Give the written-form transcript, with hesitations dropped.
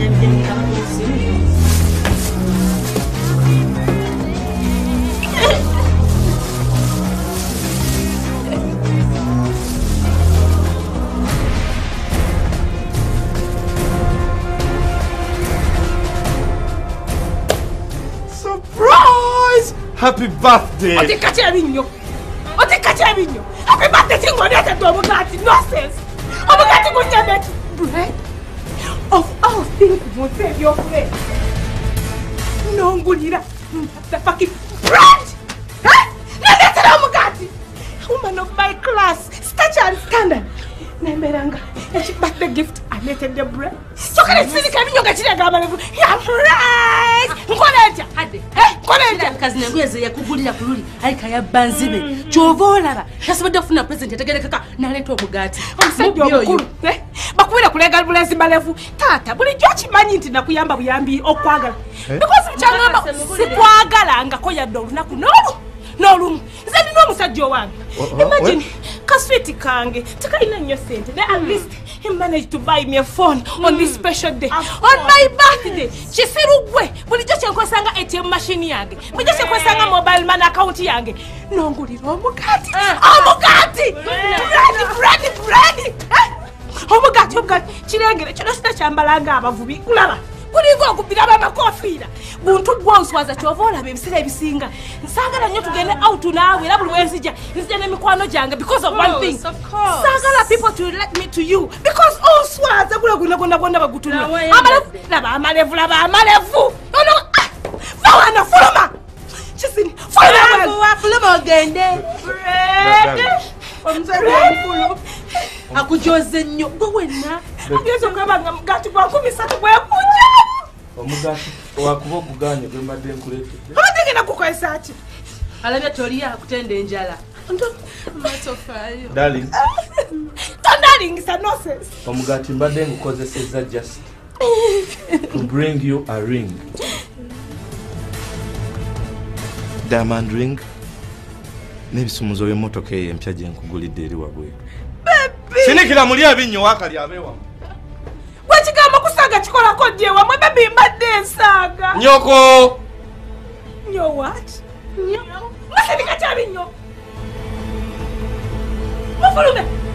Surprise! Happy birthday! Happy birthday to you, nonsense! Bread? Of all things, you save your friend. No, Gulira, the fucking bread! Woman of my class, stature and standard. Nemeranga, and she backed the gift. I made the bread. So can I see the cabin? You get it. You're right. Cousin, where's the Yakugula Puri? I can't banzibe. Chovola. That's what the present. I get a Nareto Bugatti. I'm saying you're Bakwira kulega bulezi malevu tata buli jochi manyi nti nakuyamba buyambi okwagala because changamba sikwagala nga koya dolu naku nolu zeni no musajjo wange imagine kaswiti kange takaina nnyo sente they at least he managed to buy me a phone on this special day on my birthday chisirugwe buli jochi nkwasanga ATM machine yange buli jochi nkwasanga mobile money account yange nongulira omugati bread Omugati kirengere kino sita kyambalanga abavubi kulaba kulinga okubira bamakofiira buntu bwonswaza kyovola bebisira ebisinga nsagala nnyo tugende out naawe era buli wenzija nzija n'emikwano gyange because of one thing sagala people to let me to you because oswaza gonna bagutuna amalevu fawana fuluma chisini fuluma ogende omuzalo akujoze nnyo gwenna agezo ngabanga mugati gwa 13 bwekuja omugati wakuba okuganya gwe mbadde nkulete abategena kukwesa ki alabya toliya akutenda enjala matofayo darling darling sa nonsense omugati mbadde ngukozesezza just to bring you a ring diamond ring n'ebisumuzo by'emmotoka eyo empya gye nkugulidde eri wabweru sinikira muli abinnyo wakali abeewa bwekigamba kusaga kikolako dye wamwe bebi mbadde ensaaga nyoko nyo what? Nyo? Masinika kyabinnyo mufulume